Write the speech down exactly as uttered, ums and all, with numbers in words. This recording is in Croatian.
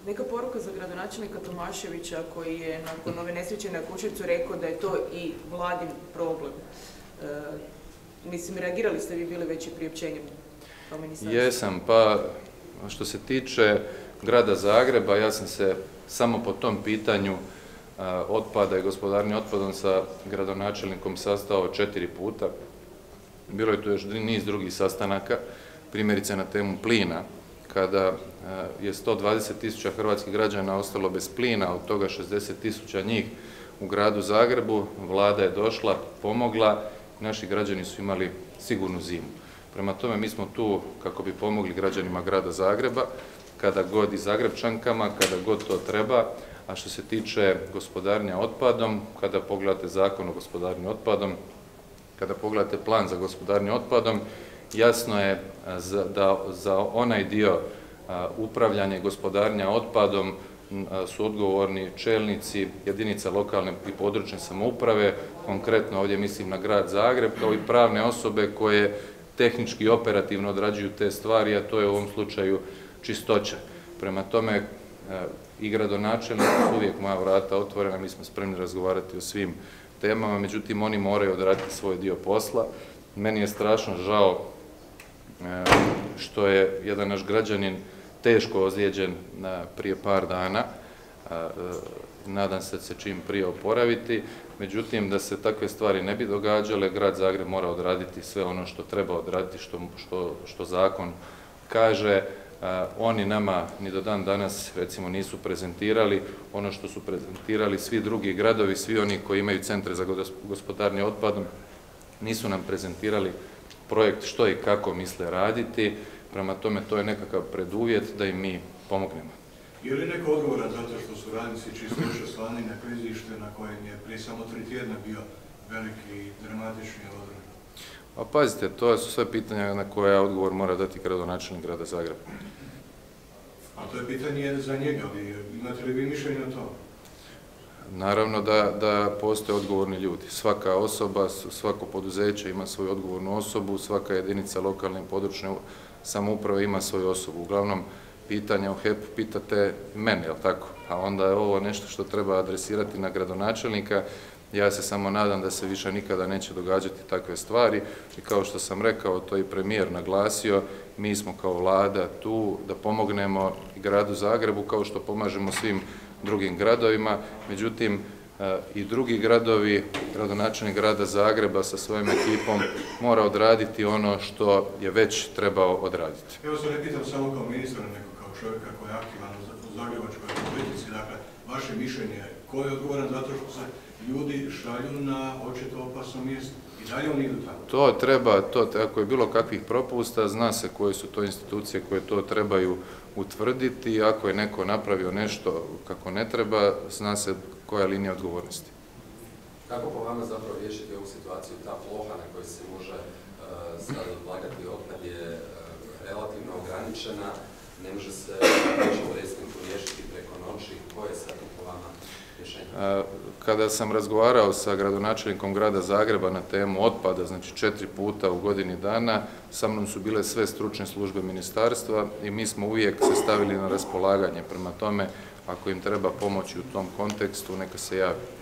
Neka poruka za gradonačelnika Tomaševića koji je nakon ove nesreće na Kuševcu rekao da je to i vladin problem. E, mislim, reagirali ste vi bili već i priopćenjem kao ministarstvo? Jesam, pa što se tiče grada Zagreba, ja sam se samo po tom pitanju a, otpada i gospodarenja otpadom sa gradonačelnikom sastao četiri puta. Bilo je tu još niz drugih sastanaka, primjerice na temu plina, kada je sto dvadeset tisuća hrvatskih građana ostalo bez plina, od toga šezdeset tisuća njih u gradu Zagrebu, vlada je došla, pomogla, naši građani su imali sigurnu zimu. Prema tome mi smo tu kako bi pomogli građanima grada Zagreba, kada god i Zagrebčankama, kada god to treba, a što se tiče gospodarenja otpadom, kada pogledate zakon o gospodarenju otpadom, kada pogledate plan za gospodarenje otpadom, jasno je da za onaj dio upravljanja i gospodarenja otpadom su odgovorni čelnici jedinica lokalne i područne samouprave, konkretno ovdje mislim na grad Zagreb, kao i pravne osobe koje tehnički i operativno odrađuju te stvari, a to je u ovom slučaju čistoća. Prema tome i gradonačelnik su uvijek moja vrata otvorena, mi smo spremni razgovarati o svim temama, međutim oni moraju odraditi svoj dio posla. Meni je strašno žao što je jedan naš građanin teško ozlijeđen prije par dana. Nadam se da se čim prije oporaviti. Međutim, da se takve stvari ne bi događale, grad Zagreb mora odraditi sve ono što treba odraditi, što, što, što zakon kaže. Oni nama ni do dan danas recimo nisu prezentirali ono što su prezentirali svi drugi gradovi, svi oni koji imaju centre za gospodarenje otpadom, nisu nam prezentirali projekt što i kako misle raditi, prema tome to je nekakav preduvjet da im mi pomognemo. Je li neko odgovoran zato što su radnici čistoće slani na klizište na kojem je prije samo tri tjedna bio veliki i dramatični odran? Pa pazite, to su sve pitanja na koje odgovor mora dati gradonačelnik grada Zagreba. A to je pitanje za njega, imate li vi mišljenje o tome? Naravno da, da postoje odgovorni ljudi. Svaka osoba, svako poduzeće ima svoju odgovornu osobu, svaka jedinica lokalne i područne samouprave ima svoju osobu. Uglavnom, pitanja u H E P-u pitate mene, jel tako? A onda je ovo nešto što treba adresirati na gradonačelnika. Ja se samo nadam da se više nikada neće događati takve stvari i kao što sam rekao, to i premijer naglasio, mi smo kao vlada tu da pomognemo gradu Zagrebu kao što pomažemo svim drugim gradovima, međutim i drugi gradovi, gradonačelnik grada Zagreba sa svojom ekipom mora odraditi ono što je već trebao odraditi. Evo se ne pitam samo kao ministra, nego kao čovjeka koji je aktivan u zagrebačkoj politici, dakle, vaše mišljenje, ko je odgovoran zato što se ljudi šalju na očito opasno mjesto i dalje oni idu tamo? To treba, to, ako je bilo kakvih propusta, zna se koje su to institucije koje to trebaju utvrditi, ako je neko napravio nešto kako ne treba, zna se koja je linija odgovornosti. Kako po vama zapravo riješiti ovu situaciju, ta ploha na kojoj se može uh, sada odlagati otpad je uh, relativno ograničena, ne može se u resniku riješiti preko noći, koje je sad po vama rješenje? Kada sam razgovarao sa gradonačelnikom grada Zagreba na temu otpada, znači četiri puta u godini dana, sa mnom su bile sve stručne službe ministarstva i mi smo uvijek se stavili na raspolaganje. Prema tome, ako im treba pomoći u tom kontekstu, neka se javi.